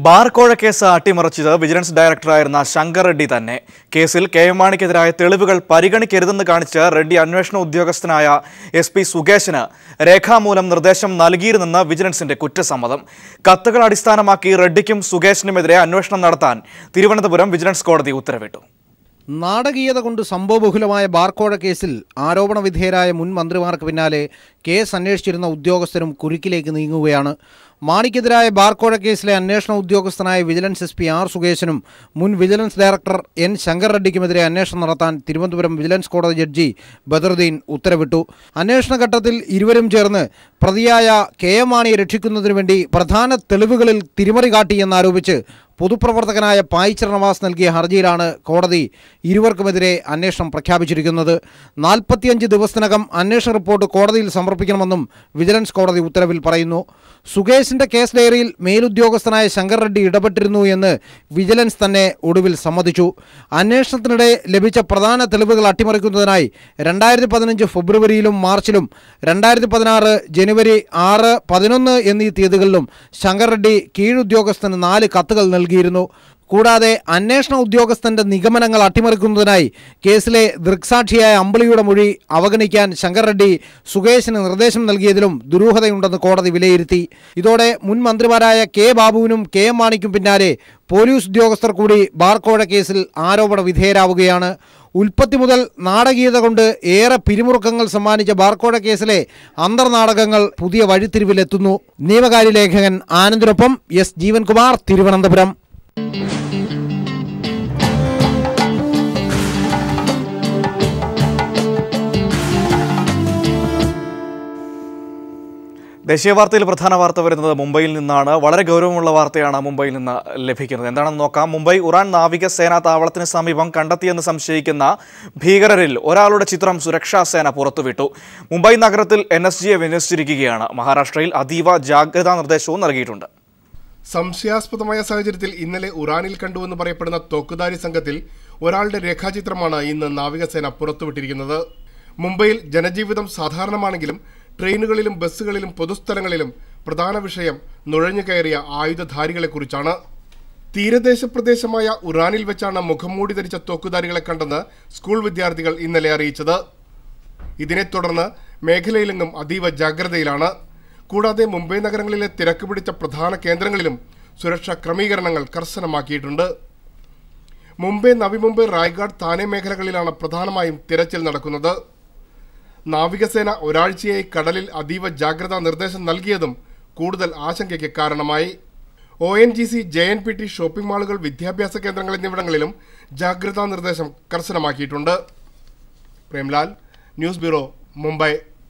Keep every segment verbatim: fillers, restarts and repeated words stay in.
Bar കോഴ case അട്ടിമറിച്ചത് vigilance ഡയറക്ടറായിരുന്ന ശങ്കർ റെഡ്ഡി തന്നെ. കേസിൽ കെ എം മാണിക്കെതിരായ തെളിവുകൾ പരിഗണിക്കരുതെന്ന് കാണിച്ച് റെഡ്ഡി അന്വേഷണ ഉദ്യോഗസ്ഥനായ എസ് പി സുകേശിന് രേഖാമൂലം നിർദ്ദേശം നൽകിയിരുന്നെന്ന് വിജിലൻസിന്റെ കുറ്റസമ്മതം. കത്തുകൾ അടിസ്ഥാനമാക്കി റെഡ്ഡിക്കും സുകേശിനുമെതിരെ അന്വേഷണം നടത്താൻ തിരുവനന്തപുരം വിജിലൻസ് കോടതി ഉത്തരവിട്ടു. നാടകീയത കൊണ്ട് സംഭവബഹുലമായ ബാർക്കോഴ കേസിൽ ആരോപണ വിധേയരായ മുൻ മന്ത്രിമാർക്ക് പിന്നാലെ കേസ് അന്വേഷിച്ചിരുന്ന ഉദ്യോഗസ്ഥരും കുരുക്കിലേക്ക് നീങ്ങുകയാണ്. മാണിക്കെതിരായ ബാർക്കോഴ കേസിലെ അന്വേഷണ ഉദ്യോഗസ്ഥനായ വിജിലൻസ് എസ് പി ആർ സുകേശനും മുൻ വിജിലൻസ് ഡയറക്ടർ എൻ ശങ്കർ റെഡ്ഡിക്കുമെതിരെ അന്വേഷണം നടത്താൻ തിരുവനന്തപുരം വിജിലൻസ് കോടതി ജഡ്ജി ബദറുദ്ദീൻ ഉത്തരവിട്ടു. അന്വേഷണ ഘട്ടത്തിൽ ഇരുവരും ചേർന്ന് പ്രതിയായ കെ എം മാണിയെ രക്ഷിക്കുന്നതിനു വേണ്ടി പ്രധാന തെളിവുകളിൽ തിരിമറി കാട്ടിയെന്നാരോപിച്ച് പൊതുപ്രവർത്തകനായ പായിച്ചർ നവാസ് നൽകിയ ഹർജിയിലാണ് കോടതി ഇരുവർക്കുമെതിരെ അന്വേഷണം പ്രഖ്യാപിച്ചിരിക്കുന്നത്. നാൽപ്പത്തിയഞ്ച് ദിവസത്തിനകം അന്വേഷണ റിപ്പോർട്ട് കോടതിയിൽ സമർപ്പിക്കണമെന്നും വിജിലൻസ് കോടതി ഉത്തരവിൽ പറയുന്നു. സുകേശിന്റെ കേസ് ഡയറിയിൽ മേലുദ്യോഗസ്ഥനായ ശങ്കർ റെഡ്ഡി ഇടപെട്ടിരുന്നു എന്ന് വിജിലൻസ് തന്നെ ഒടുവിൽ സമ്മതിച്ചു. അന്വേഷണത്തിനിടെ ലഭിച്ച പ്രധാന തെളിവുകൾ അട്ടിമറിക്കുന്നതിനായി രണ്ടായിരത്തി പതിനഞ്ച് ഫെബ്രുവരിയിലും മാർച്ചിലും രണ്ടായിരത്തി പതിനാറ് ജനുവരി ആറ് പതിനൊന്ന് എന്നീ തീയതികളിലും ശങ്കർ റെഡ്ഡി കീഴുദ്യോഗസ്ഥന് നാല് കത്തുകൾ നൽകിയിരുന്നു. കൂടാതെ അന്വേഷണ ഉദ്യോഗസ്ഥന്റെ നിഗമനങ്ങൾ അട്ടിമറിക്കുന്നതിനായി കേസിലെ ദൃക്സാക്ഷിയായ അമ്പിളിയുടെ മൊഴി അവഗണിക്കാൻ ശങ്കർ റെഡ്ഡി സുകേശിന് നിർദ്ദേശം നൽകിയതിലും ദുരൂഹതയുണ്ടെന്ന് കോടതി വിലയിരുത്തി. ഇതോടെ മുൻ മന്ത്രിമാരായ കെ ബാബുവിനും കെ എം മാണിക്കും പിന്നാലെ പോലീസ് ഉദ്യോഗസ്ഥർ കൂടി ബാർക്കോഴ കേസിൽ ആരോപണ വിധേയരാവുകയാണ്. ഉൽപ്പത്തി മുതൽ നാടകീയത കൊണ്ട് ഏറെ പിരിമുറുക്കങ്ങൾ സമ്മാനിച്ച ബാർക്കോഴ കേസിലെ അന്തർനാടകങ്ങൾ പുതിയ വഴിത്തിരിവിലെത്തുന്നു. നിയമകാര്യ ലേഖകൻ ആനന്ദിനൊപ്പം എസ് ജീവൻകുമാർ, തിരുവനന്തപുരം. ദേശീയ വാർത്തയിൽ പ്രധാന വാർത്ത വരുന്നത് മുംബൈയിൽ നിന്നാണ്. വളരെ ഗൗരവമുള്ള വാർത്തയാണ് മുംബൈയിൽ നിന്ന് ലഭിക്കുന്നത്. എന്താണെന്ന് നോക്കാം. മുംബൈ ഉറാൻ നാവികസേനാ താവളത്തിന് സമീപം കണ്ടെത്തിയെന്ന് സംശയിക്കുന്ന ഭീകരരിൽ ഒരാളുടെ ചിത്രം സുരക്ഷാ സേന പുറത്തുവിട്ടു. മുംബൈ നഗരത്തിൽ എൻ എസ് ജിയെ വിന്യസിച്ചിരിക്കുകയാണ്. മഹാരാഷ്ട്രയിൽ അതീവ ജാഗ്രതാ നിർദ്ദേശവും നൽകിയിട്ടുണ്ട്. സംശയാസ്പദമായ സാഹചര്യത്തിൽ ഇന്നലെ ഉറാനിൽ കണ്ടുവെന്ന് പറയപ്പെടുന്ന തോക്കുധാരി സംഘത്തിൽ ഒരാളുടെ രേഖാചിത്രമാണ് ഇന്ന് നാവികസേന പുറത്തുവിട്ടിരിക്കുന്നത്. മുംബൈയിൽ ജനജീവിതം സാധാരണമാണെങ്കിലും ട്രെയിനുകളിലും ബസ്സുകളിലും പൊതുസ്ഥലങ്ങളിലും പ്രധാന വിഷയം നുഴഞ്ഞു കയറിയ ആയുധധാരികളെക്കുറിച്ചാണ്. തീരദേശ പ്രദേശമായ ഉറാനിൽ വെച്ചാണ് മുഖംമൂടി ധരിച്ച തോക്കുധാരികളെ കണ്ടെന്ന് സ്കൂൾ വിദ്യാർത്ഥികൾ ഇന്നലെ അറിയിച്ചത്. ഇതിനെ തുടർന്ന് മേഖലയിലെങ്ങും അതീവ ജാഗ്രതയിലാണ്. കൂടാതെ മുംബൈ നഗരങ്ങളിലെ തിരക്ക് പിടിച്ച പ്രധാന കേന്ദ്രങ്ങളിലും സുരക്ഷാ ക്രമീകരണങ്ങൾ കർശനമാക്കിയിട്ടുണ്ട്. മുംബൈ, നവി മുംബൈ, റായ്ഗാഡ്, താനെ മേഖലകളിലാണ് പ്രധാനമായും തിരച്ചിൽ നടക്കുന്നത്. നാവികസേന ഒരാഴ്ചയായി കടലിൽ അതീവ ജാഗ്രതാ നിർദ്ദേശം നൽകിയതും കൂടുതൽ ആശങ്കയ്ക്ക് കാരണമായി. O N G C, J N P T, shopping മാളുകൾ, വിദ്യാഭ്യാസ കേന്ദ്രങ്ങൾ എന്നിവിടങ്ങളിലും ജാഗ്രതാ നിർദ്ദേശം കർശനമാക്കിയിട്ടുണ്ട്. Premlal, news bureau, Mumbai.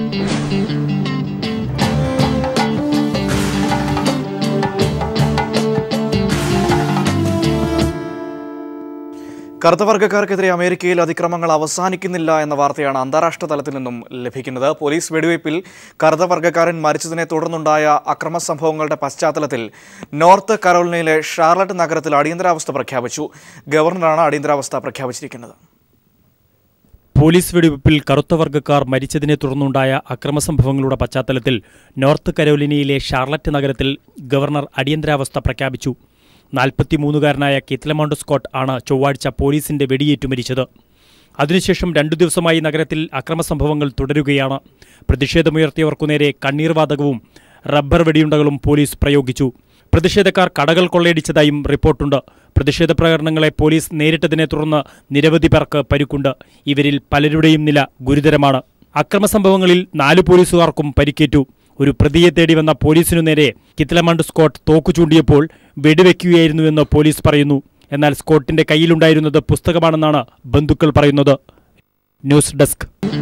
കറുത്തവർഗ്ഗക്കാർക്കെതിരെ അമേരിക്കയിൽ അതിക്രമങ്ങൾ അവസാനിക്കുന്നില്ല എന്ന വാർത്തയാണ് അന്താരാഷ്ട്ര തലത്തിൽ നിന്നും ലഭിക്കുന്നത്. പോലീസ് വെടിവയ്പിൽ കറുത്തവർഗ്ഗക്കാരൻ മരിച്ചതിനെ തുടർന്നുണ്ടായ അക്രമ സംഭവങ്ങളുടെ പശ്ചാത്തലത്തിൽ നോർത്ത് കരോലിനയിലെ ഷാർലറ്റ് നഗരത്തിൽ അടിയന്തരാവസ്ഥ പ്രഖ്യാപിച്ചു. ഗവർണറാണ് അടിയന്തരാവസ്ഥ പ്രഖ്യാപിച്ചിരിക്കുന്നത്. പോലീസ് വെടിവയ്പിൽ കറുത്തവർഗ്ഗക്കാർ മരിച്ചതിനെ തുടർന്നുണ്ടായ അക്രമ സംഭവങ്ങളുടെ പശ്ചാത്തലത്തിൽ നോർത്ത് കരോലിനയിലെ ഷാർലറ്റ് നഗരത്തിൽ ഗവർണർ അടിയന്തരാവസ്ഥ പ്രഖ്യാപിച്ചു. നാൽപ്പത്തിമൂന്നുകാരനായ കിത്ലമോണ്ട് സ്കോട്ട് ആണ് ചൊവ്വാഴ്ച പോലീസിന്റെ വെടിയേറ്റു മരിച്ചത്. അതിനുശേഷം രണ്ടു ദിവസമായി നഗരത്തിൽ അക്രമസംഭവങ്ങൾ തുടരുകയാണ്. പ്രതിഷേധമുയർത്തിയവർക്കുനേരെ കണ്ണീർവാതകവും റബ്ബർ വെടിയുണ്ടകളും പോലീസ് പ്രയോഗിച്ചു. പ്രതിഷേധക്കാർ കടകൾ കൊള്ളയടിച്ചതായും റിപ്പോർട്ടുണ്ട്. പ്രതിഷേധ പ്രകടനങ്ങളെ പോലീസ് നേരിട്ടതിനെ തുടർന്ന് നിരവധി പേർക്ക് പരിക്കുണ്ട്. ഇവരിൽ പലരുടെയും നില ഗുരുതരമാണ്. അക്രമസംഭവങ്ങളിൽ നാലു പോലീസുകാർക്കും പരിക്കേറ്റു. ഒരു പ്രതിയെ തേടി വന്ന പോലീസിനു നേരെ കിത്ലമണ്ട് സ്കോട്ട് തോക്കു ചൂണ്ടിയപ്പോൾ വെടിവെക്കുകയായിരുന്നുവെന്ന് പോലീസ് പറയുന്നു. എന്നാൽ സ്കോട്ടിന്റെ കയ്യിലുണ്ടായിരുന്നത് പുസ്തകമാണെന്നാണ് ബന്ധുക്കൾ പറയുന്നത്. News desk.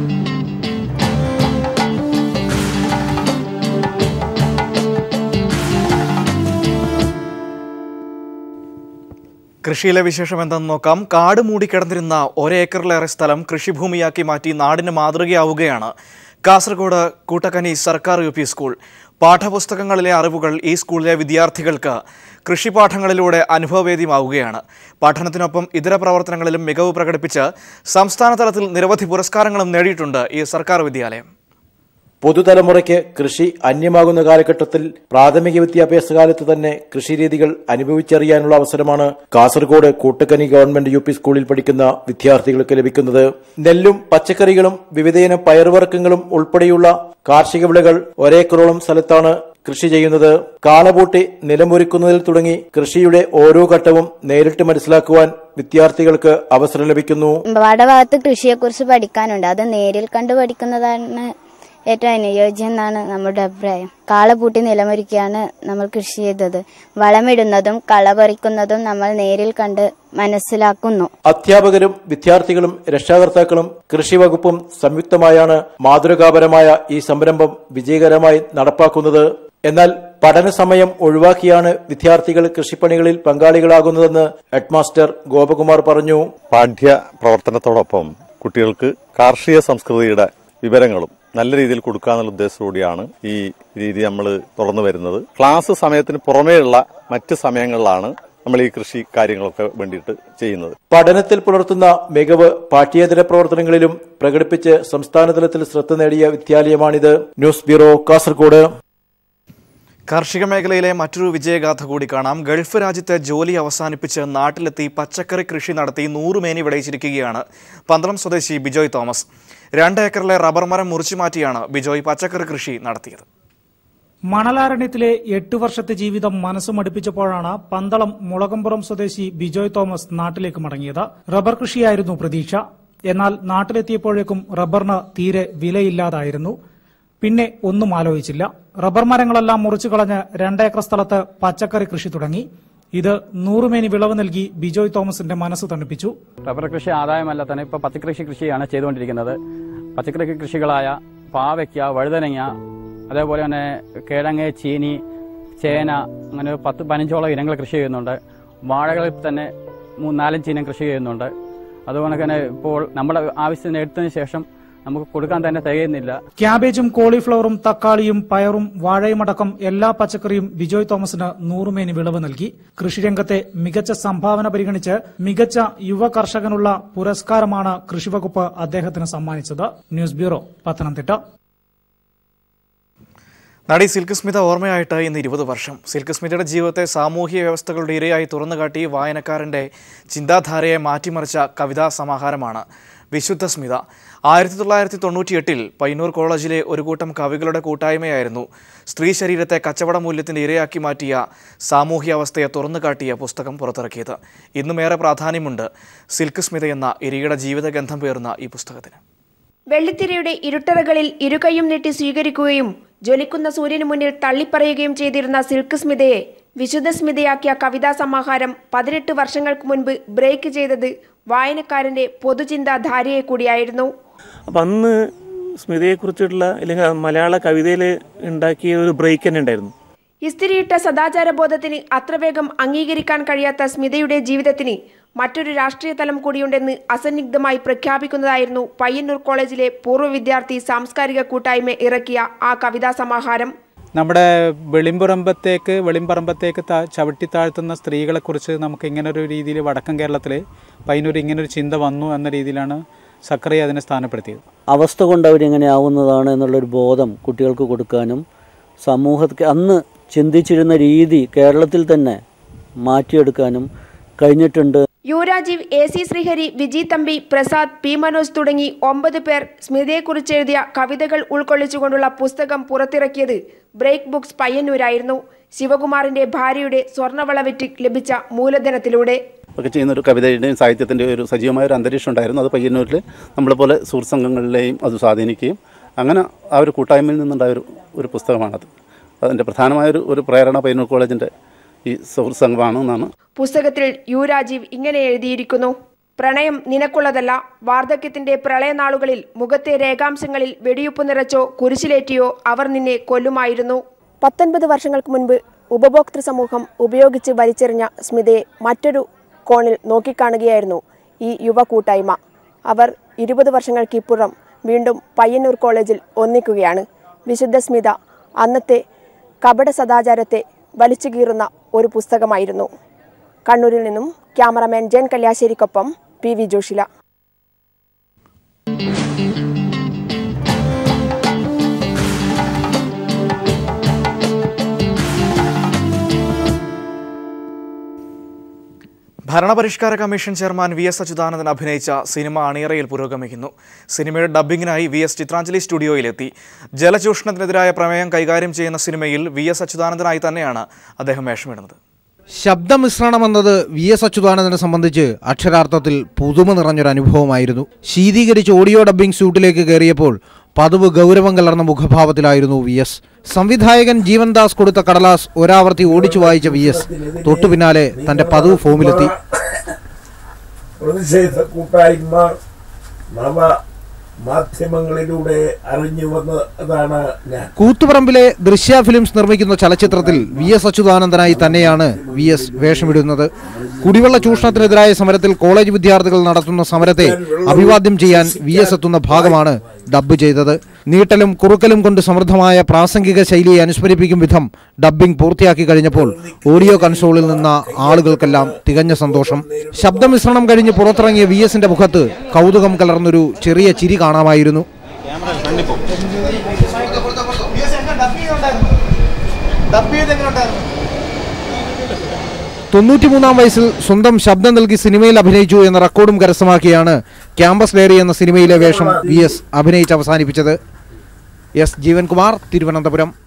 കൃഷിയിലെ വിശേഷം എന്തെന്ന് നോക്കാം. കാട് മൂടിക്കിടന്നിരുന്ന ഒരേക്കറിലേറെ സ്ഥലം കൃഷിഭൂമിയാക്കി മാറ്റി നാടിന് മാതൃകയാവുകയാണ് കാസർഗോഡ് കൂട്ടക്കനി സർക്കാർ യു പി സ്കൂൾ. പാഠപുസ്തകങ്ങളിലെ അറിവുകൾ ഈ സ്കൂളിലെ വിദ്യാർത്ഥികൾക്ക് കൃഷിപാഠങ്ങളിലൂടെ അനുഭവവേദ്യമാവുകയാണ്. പഠനത്തിനൊപ്പം ഇതര പ്രവർത്തനങ്ങളിലും മികവ് പ്രകടിപ്പിച്ച് സംസ്ഥാന തലത്തിൽ നിരവധി പുരസ്കാരങ്ങളും നേടിയിട്ടുണ്ട് ഈ സർക്കാർ വിദ്യാലയം. പുതുതലമുറയ്ക്ക് കൃഷി അന്യമാകുന്ന കാലഘട്ടത്തിൽ പ്രാഥമിക വിദ്യാഭ്യാസ കാലത്ത് തന്നെ കൃഷിരീതികൾ അനുഭവിച്ചറിയാനുള്ള അവസരമാണ് Kasaragod Koottakkani government U P സ്കൂളിൽ പഠിക്കുന്ന വിദ്യാർത്ഥികൾക്ക് ലഭിക്കുന്നത്. നെല്ലും പച്ചക്കറികളും വിവിധയിനം പയറുവർഗ്ഗങ്ങളും ഉൾപ്പെടെയുള്ള കാർഷിക വിളകൾ ഒരേക്കറോളം സ്ഥലത്താണ് കൃഷി ചെയ്യുന്നത്. കാളപൂട്ടി നിലമൊരുക്കുന്നതിൽ തുടങ്ങി കൃഷിയുടെ ഓരോ ഘട്ടവും നേരിട്ട് മനസ്സിലാക്കുവാൻ വിദ്യാർത്ഥികൾക്ക് അവസരം ലഭിക്കുന്നു. പാഠഭാഗത്ത് കൃഷിയെക്കുറിച്ച് പഠിക്കാനുണ്ട്. അത് നേരിൽ കണ്ടു പഠിക്കുന്നതാണ് ഏറ്റവും അനുയോജ്യം എന്നാണ് നമ്മുടെ അഭിപ്രായം. കാളപൂട്ടി നിലമൊരുക്കിയാണ് നമ്മൾ കൃഷി ചെയ്തത്. വളമിടുന്നതും കളപറിക്കുന്നതും നമ്മൾ നേരിൽ കണ്ട് മനസ്സിലാക്കുന്നു. അധ്യാപകരും വിദ്യാർത്ഥികളും രക്ഷാകർത്താക്കളും കൃഷി വകുപ്പും സംയുക്തമായാണ് മാതൃകാപരമായ ഈ സംരംഭം വിജയകരമായി നടപ്പാക്കുന്നത്. എന്നാൽ പഠന സമയം ഒഴിവാക്കിയാണ് വിദ്യാർത്ഥികൾ കൃഷിപ്പണികളിൽ പങ്കാളികളാകുന്നതെന്ന് ഹെഡ്മാസ്റ്റർ ഗോപകുമാർ പറഞ്ഞു. പാഠ്യ പ്രവർത്തനത്തോടൊപ്പം കുട്ടികൾക്ക് കാർഷിക സംസ്കൃതിയുടെ വിവരങ്ങളും നല്ല രീതിയിൽ കൊടുക്കാന്നുള്ള ഉദ്ദേശത്തോടെയാണ് ഈ രീതി നമ്മൾ തുറന്നു വരുന്നത്. ക്ലാസ് സമയത്തിന് പുറമേയുള്ള മറ്റ് സമയങ്ങളിലാണ് നമ്മൾ ഈ കൃഷി കാര്യങ്ങളൊക്കെ വേണ്ടിയിട്ട് ചെയ്യുന്നത്. പഠനത്തിൽ പുലർത്തുന്ന മികവ് പാഠ്യേതര പ്രവർത്തനങ്ങളിലും പ്രകടിപ്പിച്ച് സംസ്ഥാനതലത്തിൽ ശ്രദ്ധ നേടിയ വിദ്യാലയമാണിത്. News bureau, Kasaragod. കാർഷിക മേഖലയിലെ മറ്റൊരു വിജയഗാഥ കൂടി കാണാം. ഗൾഫ് രാജ്യത്തെ ജോലി അവസാനിപ്പിച്ച് നാട്ടിലെത്തി പച്ചക്കറി കൃഷി നടത്തി നൂറുമേനി വിളയിച്ചിരിക്കുകയാണ് പന്തളം സ്വദേശി ബിജോയ് തോമസ്. രണ്ട് ഏക്കറിലെ റബ്ബർ മരം മുറിച്ചു മാറ്റിയാണ് ബിജോയ് പച്ചക്കറി കൃഷി നടത്തിയത്. മണലാരണ്യത്തിലെ എട്ട് വർഷത്തെ ജീവിതം മനസ്സുമടുപ്പിച്ചപ്പോഴാണ് പന്തളം മുളകമ്പുറം സ്വദേശി ബിജോയ് തോമസ് നാട്ടിലേക്ക് മടങ്ങിയത്. റബ്ബർ കൃഷിയായിരുന്നു പ്രതീക്ഷ. എന്നാൽ നാട്ടിലെത്തിയപ്പോഴേക്കും റബ്ബറിന് തീരെ വിലയില്ലാതായിരുന്നു. പിന്നെ ഒന്നും ആലോചിച്ചില്ല. റബ്ബർ മരങ്ങളെല്ലാം മുറിച്ചു കളഞ്ഞ് രണ്ടേക്കർ സ്ഥലത്ത് പച്ചക്കറി കൃഷി തുടങ്ങി. ഇത് നൂറുമേനി വിളവ് നൽകി ബിജോയ് തോമസിന്റെ മനസ്സ് തണുപ്പിച്ചു. റബ്ബർ കൃഷി ആദായമല്ല തന്നെ ഇപ്പോൾ പച്ചക്കറി കൃഷിയാണ് ചെയ്തുകൊണ്ടിരിക്കുന്നത്. പച്ചക്കറി കൃഷികളായ പാവയ്ക്ക, വഴുതനങ്ങ, അതേപോലെ തന്നെ കിഴങ്ങ്, ചീനി, ചേന, അങ്ങനെ പത്ത് പതിനഞ്ചോളം ഇനങ്ങൾ കൃഷി ചെയ്യുന്നുണ്ട്. വാഴകളിൽ തന്നെ മൂന്നാലഞ്ച് ഇനം കൃഷി ചെയ്യുന്നുണ്ട്. അതുകൊണ്ട് തന്നെ ഇപ്പോൾ നമ്മുടെ ആവശ്യത്തിന് എടുത്തതിന് ശേഷം നമുക്ക് കൊടുക്കാൻ തന്നെ തികയുന്നില്ല. ക്യാബേജും കോളിഫ്ലവറും തക്കാളിയും പയറും വാഴയുമടക്കം എല്ലാ പച്ചക്കറിയും ബിജോയ് തോമസിന് നൂറുമേനി വിളവ് നൽകി. കൃഷിരംഗത്തെ മികച്ച സംഭാവന പരിഗണിച്ച് മികച്ച യുവ കർഷകനുള്ള പുരസ്കാരമാണ് കൃഷിവകുപ്പ് അദ്ദേഹത്തിന് സമ്മാനിച്ചത്. News bureau, Pathanamthitta. നടി സിൽക്ക് സ്മിത ഓർമ്മയായിട്ട് ഇന്ന് ഇരുപത് വർഷം. സിൽക്ക് സ്മിതയുടെ ജീവിതത്തെ സാമൂഹ്യ വ്യവസ്ഥകളുടെ ഇരയായി തുറന്നുകാട്ടി വായനക്കാരന്റെ ചിന്താധാരയെ മാറ്റിമറിച്ച കവിതാ സമാഹാരമാണ് വിശുദ്ധ സ്മിത. ആയിരത്തി തൊള്ളായിരത്തി തൊണ്ണൂറ്റി എട്ടിൽ പയ്യന്നൂർ കോളേജിലെ ഒരു കൂട്ടം കവികളുടെ കൂട്ടായ്മയായിരുന്നു സ്ത്രീ ശരീരത്തെ കച്ചവട മൂല്യത്തിന്റെ ഇരയാക്കി മാറ്റിയ സാമൂഹ്യ അവസ്ഥയെ തുറന്നുകാട്ടിയ പുസ്തകം പുറത്തിറക്കിയത്. ഇന്നുമേറെ പ്രാധാന്യമുണ്ട് സിൽക്ക് സ്മിത എന്ന ഇരയുടെ ജീവിതഗന്ധം പേറുന്ന ഈ പുസ്തകത്തിന്. വെള്ളിത്തിരയുടെ ഇരുട്ടറകളിൽ ഇരുകൈയും നീട്ടി സ്വീകരിക്കുകയും ജ്വലിക്കുന്ന സൂര്യന് മുന്നിൽ തള്ളിപ്പറയുകയും ചെയ്തിരുന്ന സിൽക്ക് സ്മിതയെ വിശുദ്ധ സ്മിതയാക്കിയ കവിതാ സമാഹാരം പതിനെട്ട് വർഷങ്ങൾക്ക് മുൻപ് ബ്രേക്ക് ചെയ്തത് വായനക്കാരന്റെ പൊതുചിന്താധാരയെ കൂടിയായിരുന്നു. അപ്പം അന്ന് സ്മിതയെക്കുറിച്ചിട്ടുള്ള അല്ലെങ്കിൽ മലയാള കവിതയിൽ ഉണ്ടാക്കിയ ഒരു ബ്രേക്ക് തന്നെ ഉണ്ടായിരുന്നു. ഇസ്തിരിയിട്ട സദാചാരബോധത്തിന് അത്ര വേഗം അംഗീകരിക്കാൻ കഴിയാത്ത സ്മിതയുടെ ജീവിതത്തിന് മറ്റൊരു രാഷ്ട്രീയ തലം കൂടിയുണ്ടെന്ന് അസന്നിഗ്ധമായി പ്രഖ്യാപിക്കുന്നതായിരുന്നു പയ്യന്നൂർ കോളേജിലെ പൂർവ്വ വിദ്യാർത്ഥി സാംസ്കാരിക കൂട്ടായ്മ ഇറക്കിയ ആ കവിതാ സമാഹാരം. നമ്മുടെ വെളിമ്പറമ്പത്തേക്ക് വെളിമ്പറമ്പത്തേക്ക് താ ചവിട്ടി താഴ്ത്തുന്ന സ്ത്രീകളെക്കുറിച്ച് നമുക്ക് ഇങ്ങനൊരു രീതിയിൽ വടക്കൻ കേരളത്തിൽ പയ്യന്നൂർ ഇങ്ങനൊരു ചിന്ത വന്നു എന്ന രീതിയിലാണ് സക്കറിയ അതിനെ സ്ഥാനപ്പെടുത്തിയത്. അവസ്ഥ കൊണ്ട് അവരെങ്ങനെ ആവുന്നതാണ് എന്നുള്ളൊരു ബോധം കുട്ടികൾക്ക് കൊടുക്കാനും സമൂഹത്തിൽ അന്ന് ചിന്തിച്ചിരുന്ന രീതി കേരളത്തിൽ തന്നെ മാറ്റിയെടുക്കാനും കഴിഞ്ഞിട്ടുണ്ട്. U Rajeev, A C Sreehari, Viji Thampi, Prasad, P Manoj തുടങ്ങി ഒമ്പത് പേർ സ്മിതയെക്കുറിച്ച് എഴുതിയ കവിതകൾ ഉൾക്കൊള്ളിച്ചുകൊണ്ടുള്ള പുസ്തകം പുറത്തിറക്കിയത് ബ്രേക്ക് ബുക്സ് പയ്യന്നൂരായിരുന്നു. ശിവകുമാറിന്റെ ഭാര്യയുടെ സ്വർണ്ണവള വിറ്റ് ലഭിച്ച മൂലധനത്തിലൂടെ ഒക്കെ ചെയ്യുന്ന ഒരു കവിതയുടെയും സാഹിത്യത്തിൻ്റെ ഒരു സജീവമായ ഒരു അന്തരീക്ഷം ഉണ്ടായിരുന്നു. അത് പയ്യന്നൂരിൽ നമ്മളെപ്പോലെ സുഹൃത്ത് സംഘങ്ങളിലെയും അത് സ്വാധീനിക്കുകയും അങ്ങനെ ആ ഒരു കൂട്ടായ്മയിൽ നിന്നുണ്ടായ ഒരു ഒരു പുസ്തകമാണത്. അതിൻ്റെ പ്രധാനമായൊരു ഒരു പ്രേരണ പയ്യന്നൂർ കോളേജിൻ്റെ ഈ സുഹൃത്ത് സംഘമാണെന്നാണ്. പുസ്തകത്തിൽ യു രാജീവ് ഇങ്ങനെ എഴുതിയിരിക്കുന്നു: പ്രണയം നിനക്കുള്ളതല്ല. വാർദ്ധക്യത്തിന്റെ പ്രളയനാളുകളിൽ മുഖത്തെ രേഖാംശങ്ങളിൽ വെടിയുപ്പ് നിറച്ചോ കുരിശിലേറ്റിയോ അവർ നിന്നെ കൊല്ലുമായിരുന്നു. പത്തൊൻപത് വർഷങ്ങൾക്ക് മുൻപ് ഉപഭോക്തൃ സമൂഹം ഉപയോഗിച്ച് വലിച്ചെറിഞ്ഞ സ്മിതയെ മറ്റൊരു കോണിൽ നോക്കിക്കാണുകയായിരുന്നു ഈ യുവ കൂട്ടായ്മ. അവർ ഇരുപത് വർഷങ്ങൾക്കിപ്പുറം വീണ്ടും പയ്യന്നൂർ കോളേജിൽ ഒന്നിക്കുകയാണ്. വിശുദ്ധ സ്മിത അന്നത്തെ കപട സദാചാരത്തെ വലിച്ചു കീറുന്ന ഒരു പുസ്തകമായിരുന്നു. കണ്ണൂരിൽ നിന്നും ക്യാമറമാൻ ജയൻ കല്യാശ്ശേരിക്കൊപ്പം പി വി ജോഷില. ഭരണപരിഷ്കാര commission chairman V S Achuthanandan അഭിനയിച്ച സിനിമ അണിയറയിൽ പുരോഗമിക്കുന്നു. സിനിമയുടെ ഡബ്ബിംഗിനായി വി എസ് ചിത്രാഞ്ജലി സ്റ്റുഡിയോയിലെത്തി. ജലചൂഷണത്തിനെതിരായ പ്രമേയം കൈകാര്യം ചെയ്യുന്ന സിനിമയിൽ വി എസ് അച്യുതാനന്ദനായി തന്നെയാണ് അദ്ദേഹം വേഷമിടുന്നത്. ശബ്ദമിശ്രണമെന്നത് വി എസ് അച്യുതാനന്ദനെ സംബന്ധിച്ച് അക്ഷരാർത്ഥത്തിൽ പുതുമ നിറഞ്ഞൊരു അനുഭവമായിരുന്നു. ശീതീകരിച്ച് ഓഡിയോ ഡബ്ബിംഗ് സ്യൂട്ടിലേക്ക് കയറിയപ്പോൾ പതിവ് ഗൗരവം കലർന്ന മുഖഭാവത്തിലായിരുന്നു വി എസ്. സംവിധായകൻ ജീവൻദാസ് കൊടുത്ത കടലാസ് ഒരാവർത്തി ഓടിച്ചു വായിച്ച വി എസ് തൊട്ടു പിന്നാലെ തന്റെ പതിവ് ഫോമിലെത്തി. പ്രതിഷേധ കൂട്ടായ്മ നവ മാധ്യമങ്ങളിലൂടെ അറിഞ്ഞു വന്നതാണ് ഞാൻ. കൂത്തുപറമ്പിലെ ദൃശ്യ ഫിലിംസ് നിർമ്മിക്കുന്ന ചലച്ചിത്രത്തിൽ വി എസ് അച്യുതാനന്ദനായി തന്നെയാണ് വി എസ് വേഷമിടുന്നത്. കുടിവെള്ള ചൂഷണത്തിനെതിരായ സമരത്തിൽ കോളേജ് വിദ്യാർത്ഥികൾ നടത്തുന്ന സമരത്തെ അഭിവാദ്യം ചെയ്യാൻ വി എസ് എത്തുന്ന ഭാഗമാണ് ഡബ്ബ് ചെയ്തത്. നീട്ടലും കുറുക്കലും കൊണ്ട് സമൃദ്ധമായ പ്രാസംഗിക ശൈലിയെ അനുസ്മരിപ്പിക്കും വിധം ഡബ്ബിംഗ് പൂർത്തിയാക്കി കഴിഞ്ഞപ്പോൾ ഓഡിയോ കൺസോളിൽ നിന്ന ആളുകൾക്കെല്ലാം തികഞ്ഞ സന്തോഷം. ശബ്ദമിശ്രണം കഴിഞ്ഞ് പുറത്തിറങ്ങിയ വി എസിന്റെ മുഖത്ത് കൗതുകം കലർന്നൊരു ചെറിയ ചിരി കാണാമായിരുന്നു. തൊണ്ണൂറ്റിമൂന്നാം വയസ്സിൽ സ്വന്തം ശബ്ദം നൽകി സിനിമയിൽ അഭിനയിച്ചു എന്ന റെക്കോർഡും കരസ്ഥമാക്കിയാണ് ക്യാമ്പസ് ഡയറി എന്ന സിനിമയിലെ വേഷം വി എസ് അഭിനയിച്ച് അവസാനിപ്പിച്ചത്. എസ് ജീവൻകുമാർ, തിരുവനന്തപുരം.